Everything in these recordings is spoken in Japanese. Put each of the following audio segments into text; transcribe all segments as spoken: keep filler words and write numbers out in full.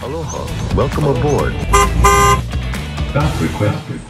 Aloha. Welcome aboard. Stop requested.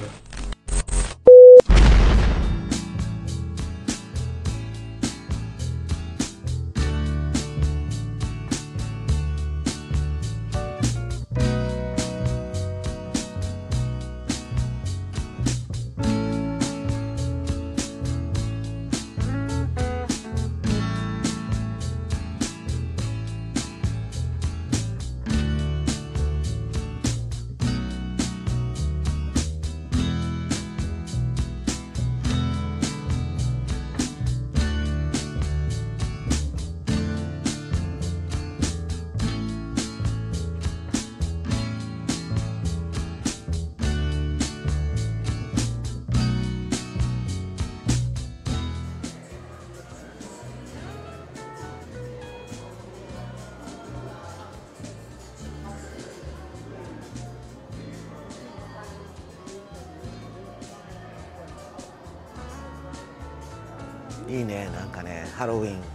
いいね、なんかね、ハロウィン。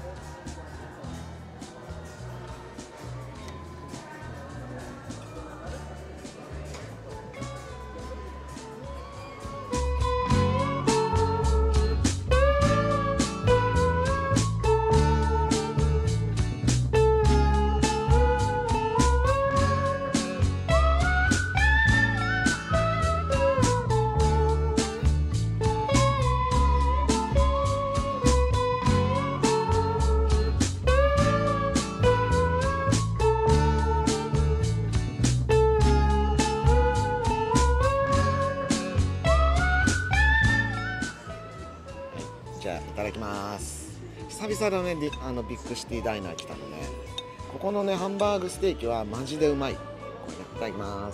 じゃあいただきます。久々だね、あのビッグシティダイナー来たのね。ここのねハンバーグステーキはマジでうまい。これいただきます。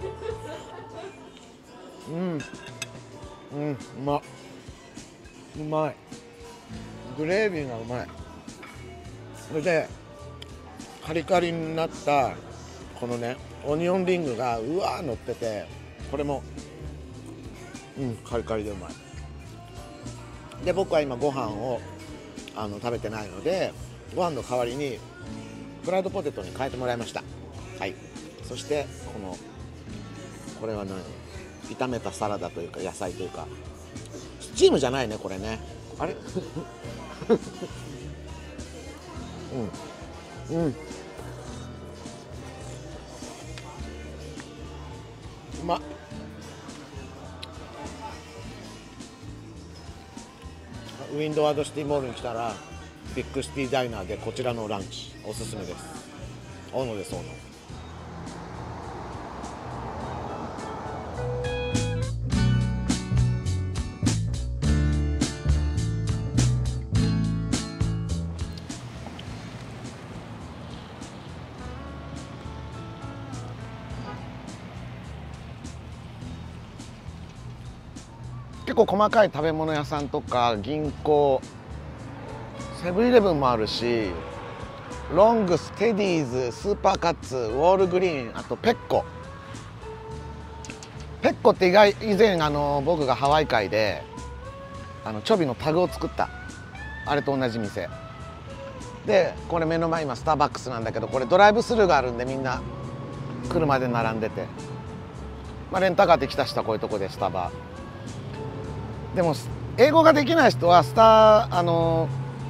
うんうん、うまっ、うまい。グレービーがうまい。それでカリカリになったこのねオニオンリングがうわー乗ってて、これもうんカリカリでうまい。で僕は今ご飯をあの食べてないので、ご飯の代わりにフライドポテトに変えてもらいました。はい。そしてこのこれは何、炒めたサラダというか野菜というか、スチームじゃないねこれね。あれうんうん、うまっ。ウィンドワードシティモールに来たらビッグシティダイナーでこちらのランチおすすめです。大野です。大野。結構細かい食べ物屋さんとか銀行、セブンイレブンもあるし、ロングス、テディーズ、スーパーカッツ、ウォールグリーン、あとペッコ。ペッコって意外以前あの僕がハワイ会であのチョビのタグを作ったあれと同じ店で、これ目の前今スターバックスなんだけど、これドライブスルーがあるんでみんな車で並んでて、まあ、レンタカーで来た人はこういうとこでスタバ。でも英語ができない人はスターあの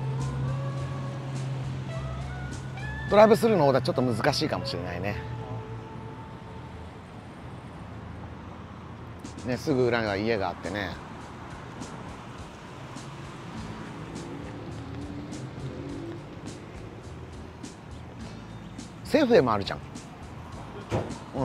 ドライブスルーのオーダーちょっと難しいかもしれないね。ね、すぐ裏が家があってね。セーフウェイもあるじゃん。うん。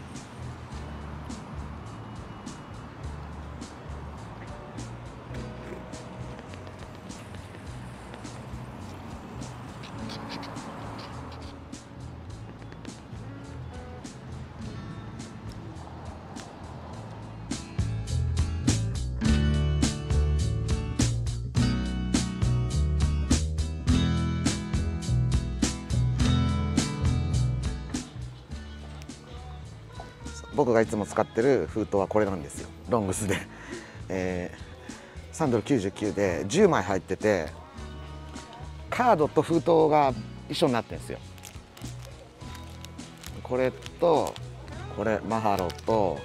僕がいつも使ってる封筒はこれなんですよ。ロングスで、えー、さんドルきゅうじゅうきゅうでじゅうまい入ってて、カードと封筒が一緒になってるんですよ。 これとこれマハロと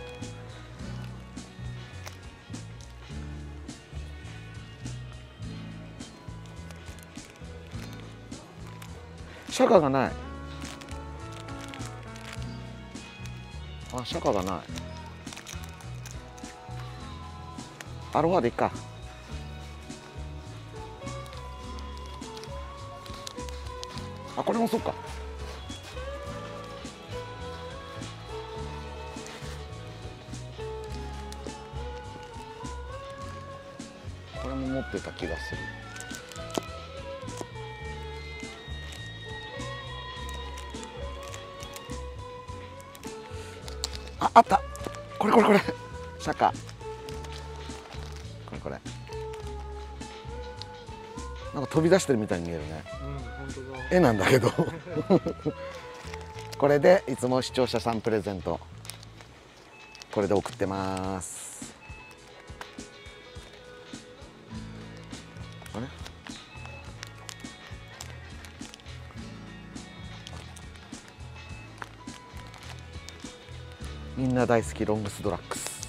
シャカがない。あ、シャカがない。アロハでいっか。あ、これもそうか。これも持ってた気がする。あ、あった。これこれこれ。シャカ。これこれ。なんか飛び出してるみたいに見えるね。 うん、本当だ。 絵なんだけど。これでいつも視聴者さんプレゼント。これで送ってます。あれ？みんな大好きロングスドラッグス。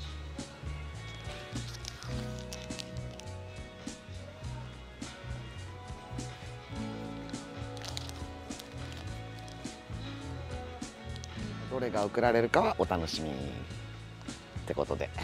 どれが送られるかはお楽しみってことで。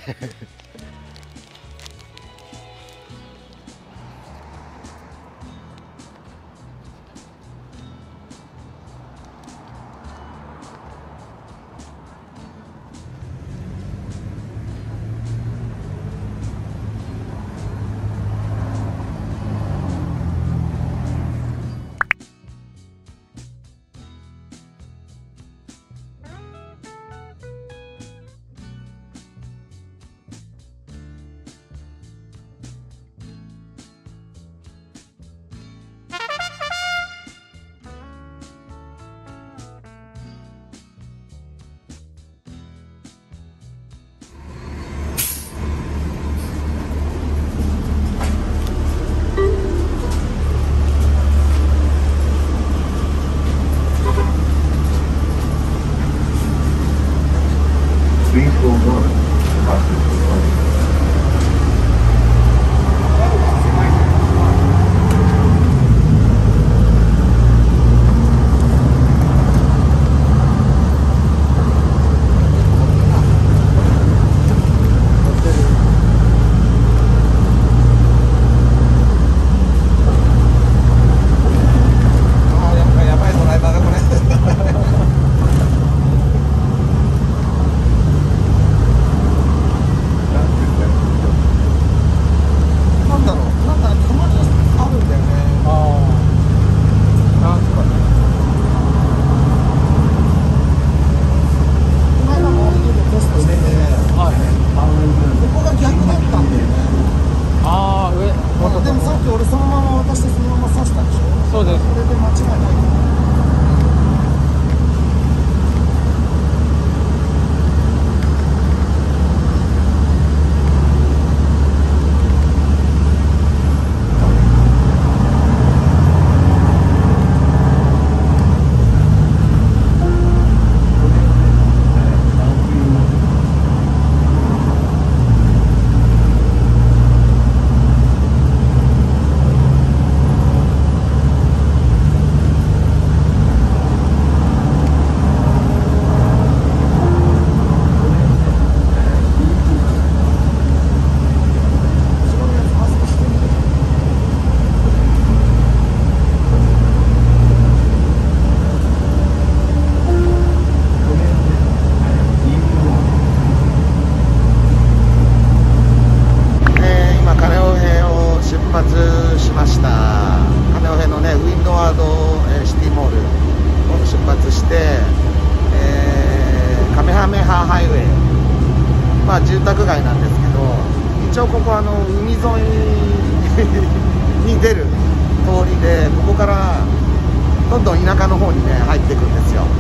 まあ住宅街なんですけど、一応ここあの海沿いに出る通りで、ここからどんどん田舎の方にね入っていくんですよ。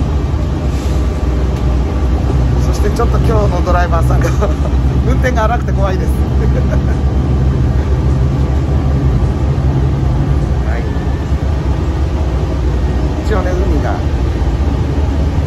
そしてちょっと今日のドライバーさんが運転が荒くて怖いです。はい、一応ね海が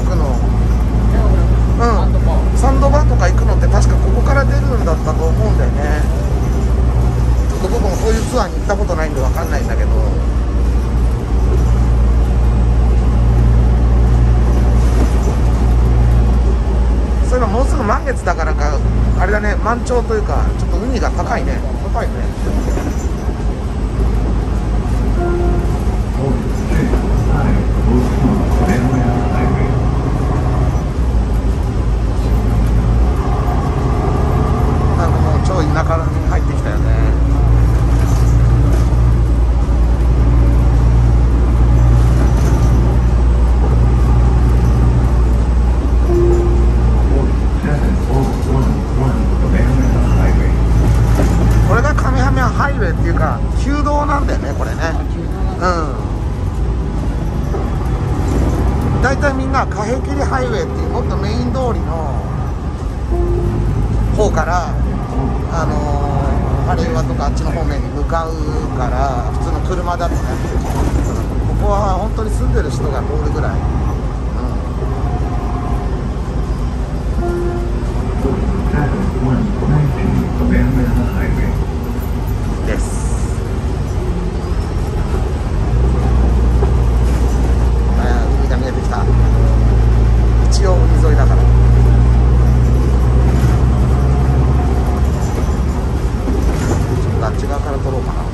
くの、うん、サンドバーとか行くのって確かここから出るんだったと思うんだよね。ちょっと僕もそういうツアーに行ったことないんで分かんないんだけど、そういうのもうすぐ満月だからかあれだね、満潮というかちょっと海が高いね。高いね。なんかもう超田舎に入ってきたよね。これがカメハメハイウェイっていうか旧道なんだよね、これね。うん。だいたいみんなカヘキリハイウェイっていうもっとメイン通りの方からあのー、ハレイワとかあっちの方面に向かうから普通の車だとね、ここは本当に住んでる人が通るぐらい、うん、です。海が見えてきた。一応海沿いだから。あっち側から撮ろうかな。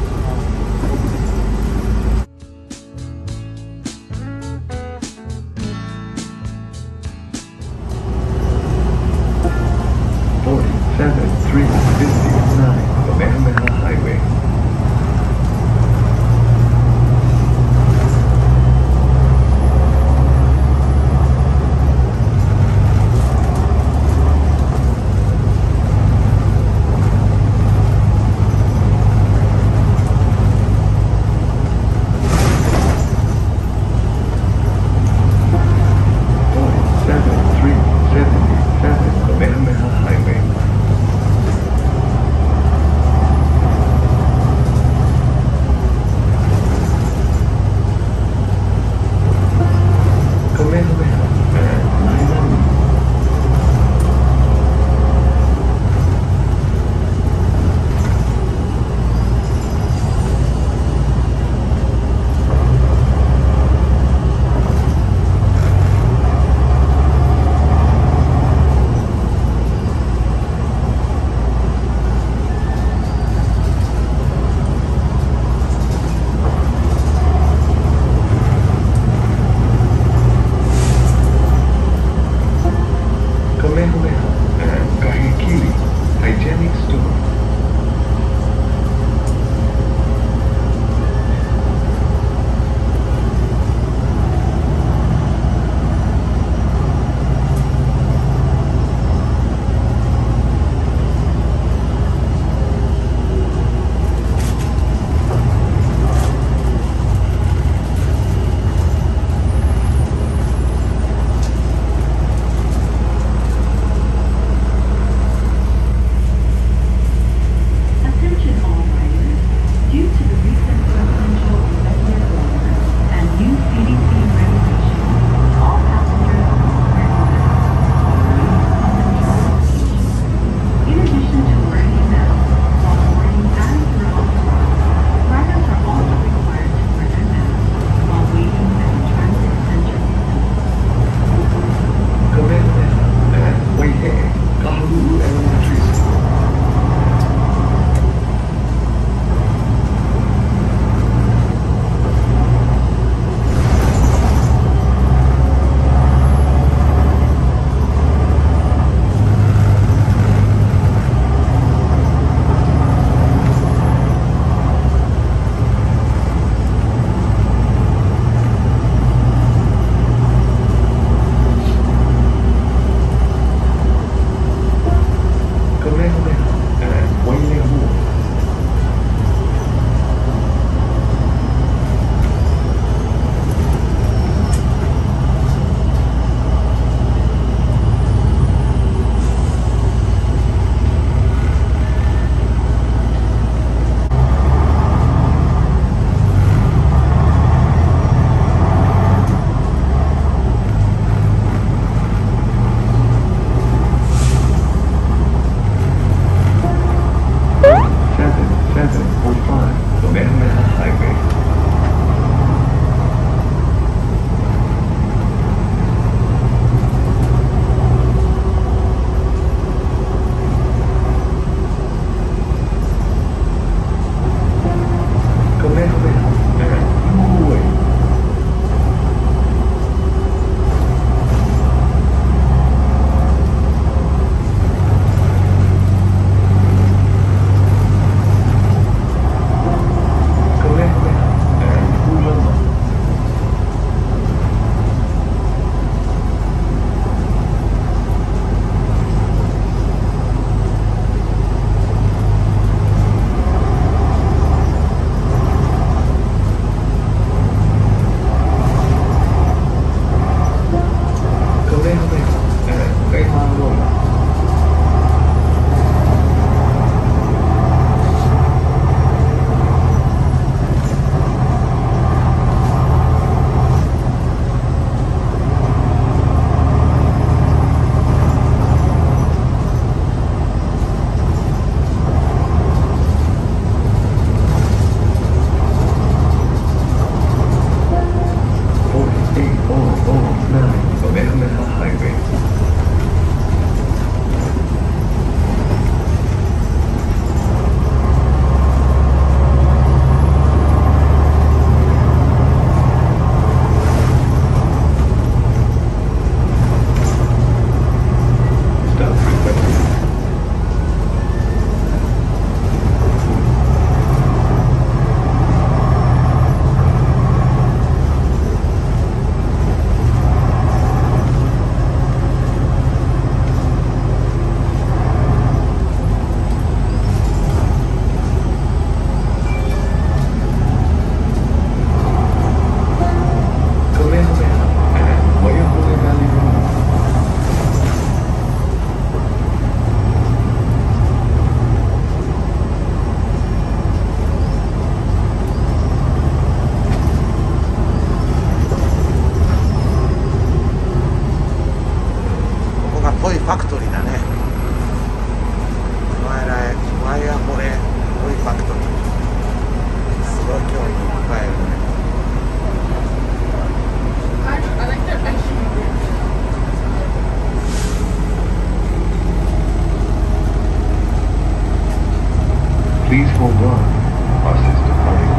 hold on. Bus is departing.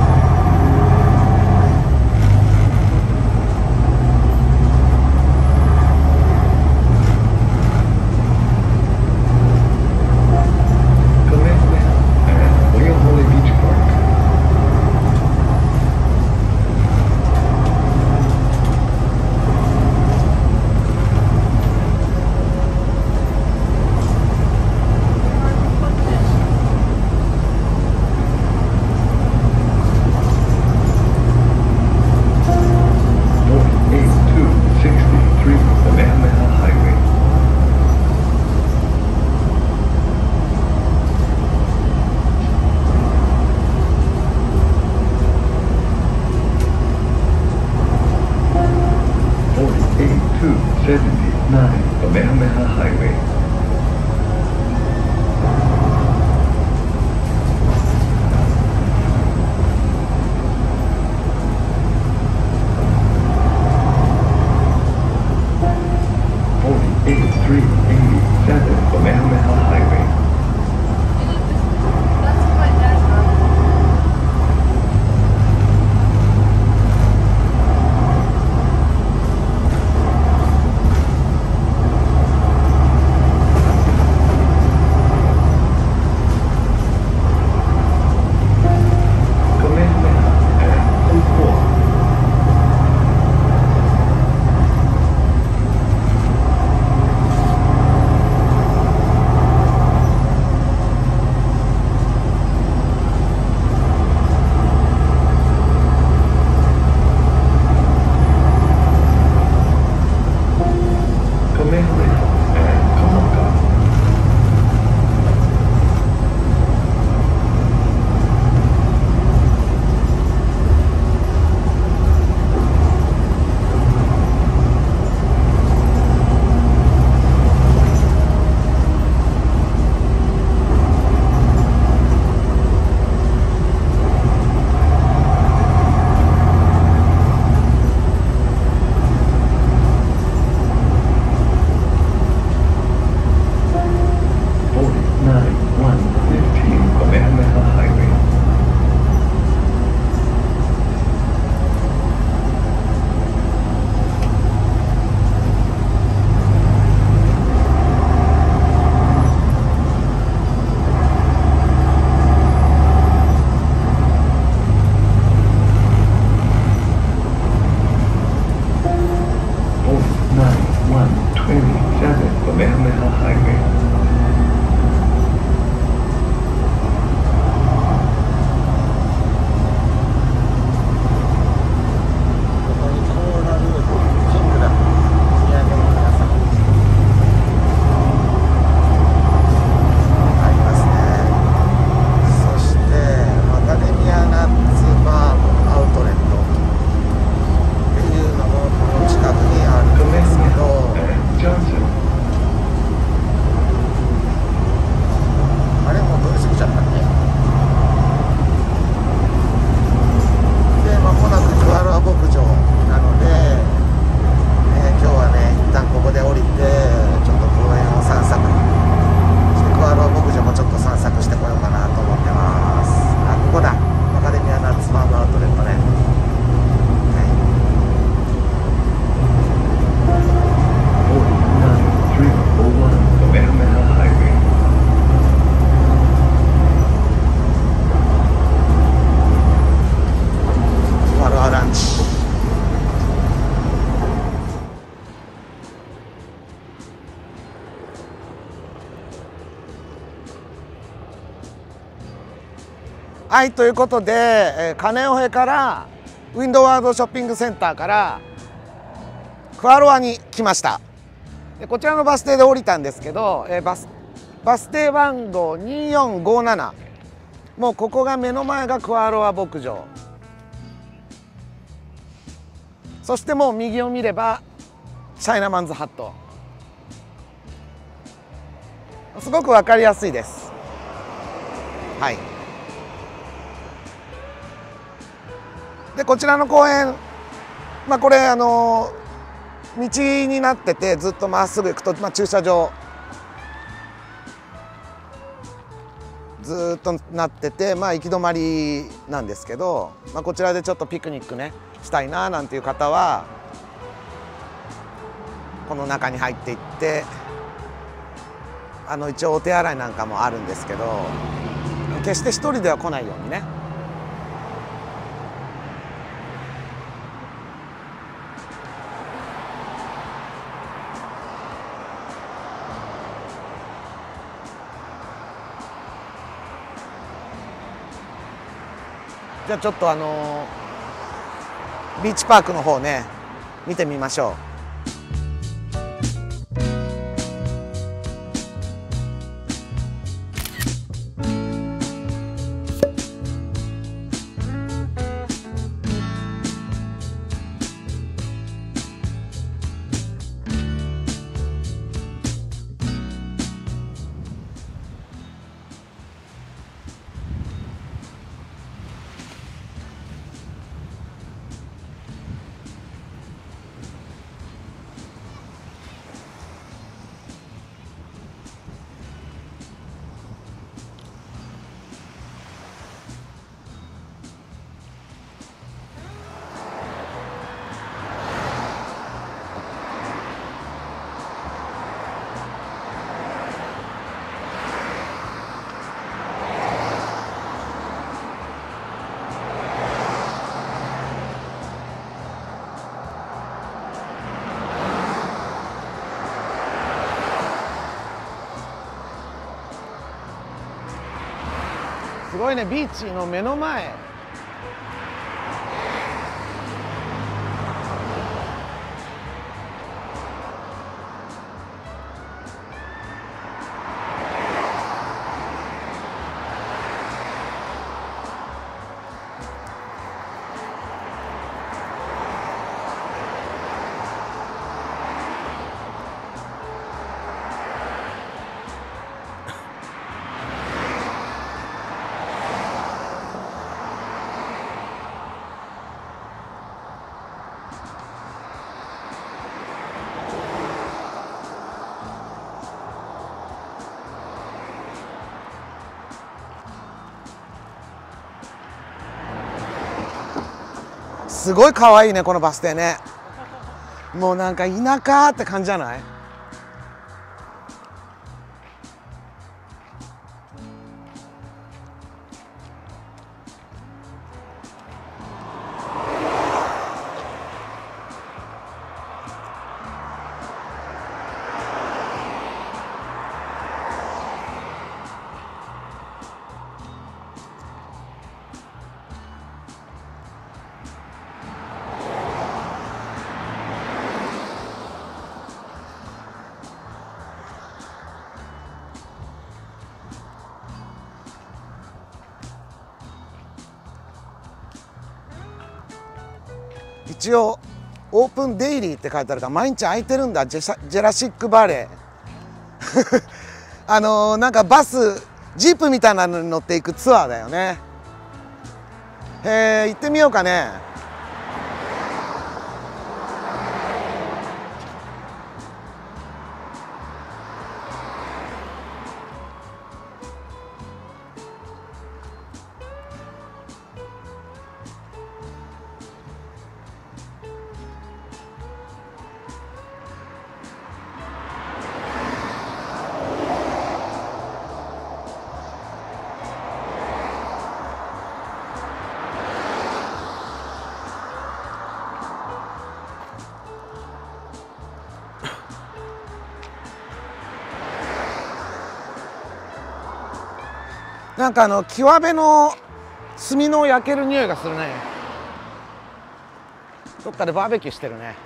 Kamehameha and Waiahole Beach Park. seventy-nine Kamehameha Highway. forty-eight three eighty-seven Kamehameha Highway. Kamehameha Highway. はい、ということで、えー、カネオヘからウィンドワードショッピングセンターからクアロアに来ました。でこちらのバス停で降りたんですけど、えー、バスバス停番号によんごなな、もうここが目の前がクアロア牧場、そしてもう右を見ればチャイナマンズハット、すごく分かりやすいです。はい。でこちらの公園、まあ、これあの道になってて、ずっとまっすぐ行くと、まあ、駐車場ずーっとなってて、まあ行き止まりなんですけど、まあ、こちらでちょっとピクニックねしたいななんていう方はこの中に入っていって、あの一応お手洗いなんかもあるんですけど、決して一人では来ないようにね。じゃあちょっとあのビーチパークの方ね見てみましょう。すごいね、ビーチの目の前。すごい可愛いね、このバス停ね。もうなんか田舎って感じじゃない？一応オープンデイリーって書いてあるから毎日空いてるんだ。ジェシャジェラシックバレーあのー、なんかバスジープみたいなのに乗っていくツアーだよね。へえ、行ってみようかね。なんかあの極めの炭の焼ける匂いがするね。どっかでバーベキューしてるね。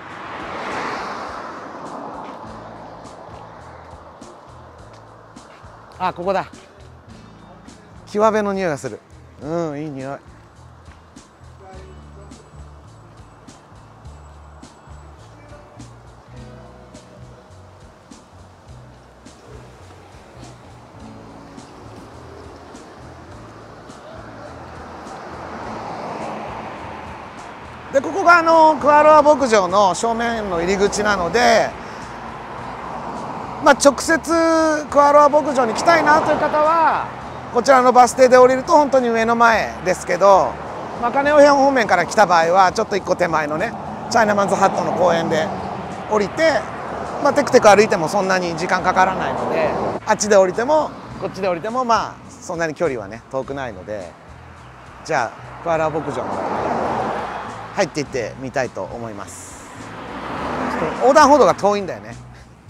あ、ここだ。極めの匂いがする。うん、いい匂い。でここがあのクアロア牧場の正面の入り口なので、まあ、直接クアロア牧場に来たいなという方はこちらのバス停で降りると本当に目の前ですけど、まあ、金尾辺方面から来た場合はちょっと一個手前のねチャイナマンズハットの公園で降りて、まあ、テクテク歩いてもそんなに時間かからないので、あっちで降りてもこっちで降りてもまあそんなに距離はね遠くないので、じゃあクアラ牧場の方に入っていってみたいと思います。ちょっと横断歩道が遠いんだよね。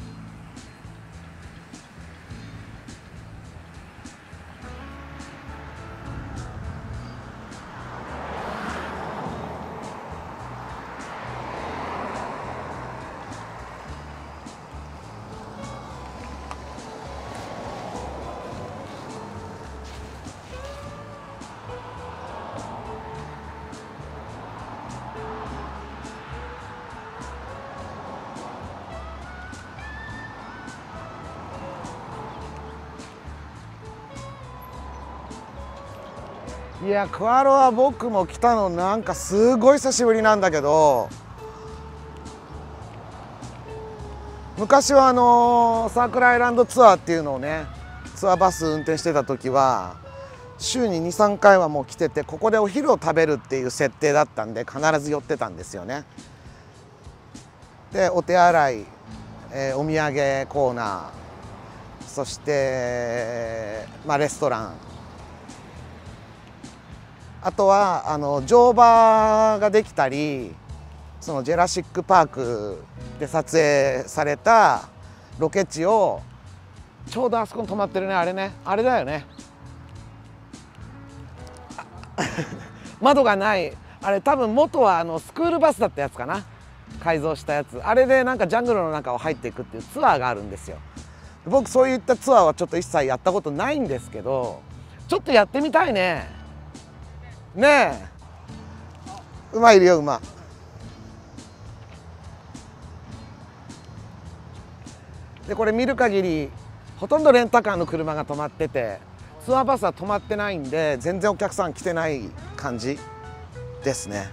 いや、クアロは僕も来たのなんかすごい久しぶりなんだけど、昔はあのサークルアイランドツアーっていうのをね、ツアーバス運転してた時は週ににさんかいはもう来てて、ここでお昼を食べるっていう設定だったんで必ず寄ってたんですよね。でお手洗い、えー、お土産コーナー、そして、まあ、レストラン、あとはあの乗馬ができたり、そのジェラシック・パークで撮影されたロケ地をちょうどあそこに止まってるね、あれね、あれだよね窓がない、あれ多分元はあのスクールバスだったやつかな、改造したやつ、あれでなんかジャングルの中を入っていくっていうツアーがあるんですよ。僕そういったツアーはちょっと一切やったことないんですけど、ちょっとやってみたいね。ねえ、馬いるよ、馬。でこれ見る限りほとんどレンタカーの車が止まってて、ツアーバスは止まってないんで全然お客さん来てない感じですね。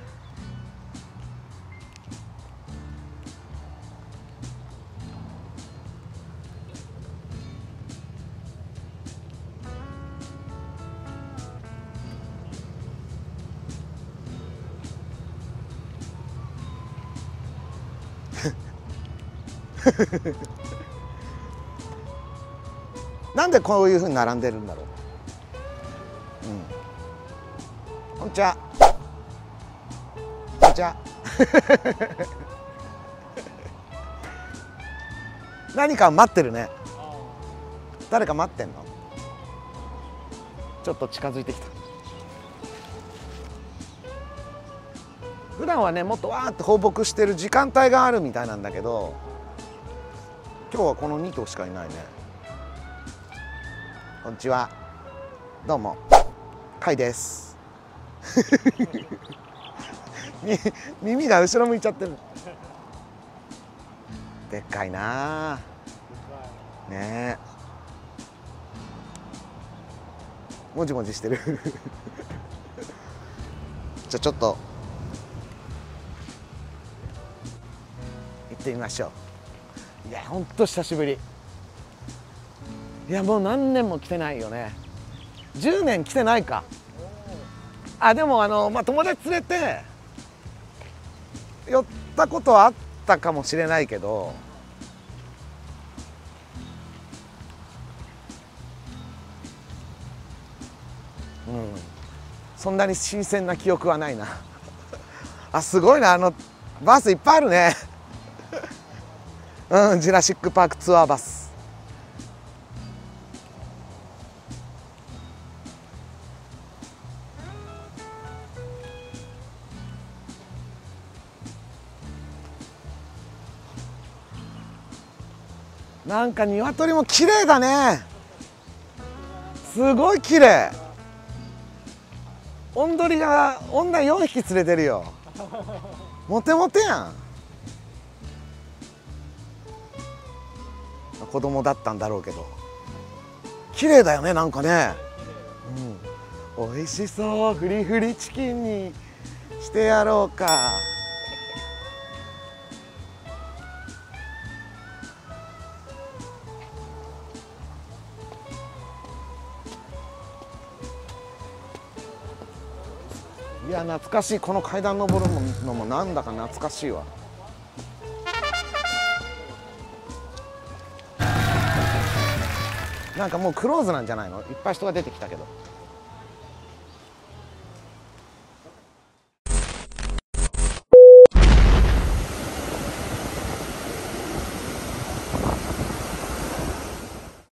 なんでこういうふうに並んでるんだろう。うん、こんにちは。こんにちは。何か待ってるね。誰か待ってんの？ちょっと近づいてきた。普段はねもっとわーって放牧してる時間帯があるみたいなんだけど、今日はこのに頭しかいないね。こんにちは。どうも。カイです。耳が後ろ向いちゃってる。でっかいなあ。ねえ。もじもじしてる。じゃあちょっと行ってみましょう。いや、ほんと久しぶり。いや、もう何年も来てないよね。じゅうねん来てないか。あ、でもあの、まあ、友達連れて寄ったことはあったかもしれないけど、うん、そんなに新鮮な記憶はないな。あ、すごいな、あのバスいっぱいあるね。うん、ジュラシック・パークツアーバス。なんか鶏も綺麗だね。すごい綺麗。オンドリが女よんひき連れてるよ。モテモテやん。子供だったんだろうけど綺麗だよね、なんかね。うん、美味しそう。フリフリチキンにしてやろうか。 いや懐かしい。この階段登るのもなんだか懐かしいわ。なんかもうクローズなんじゃないの？いっぱい人が出てきたけど。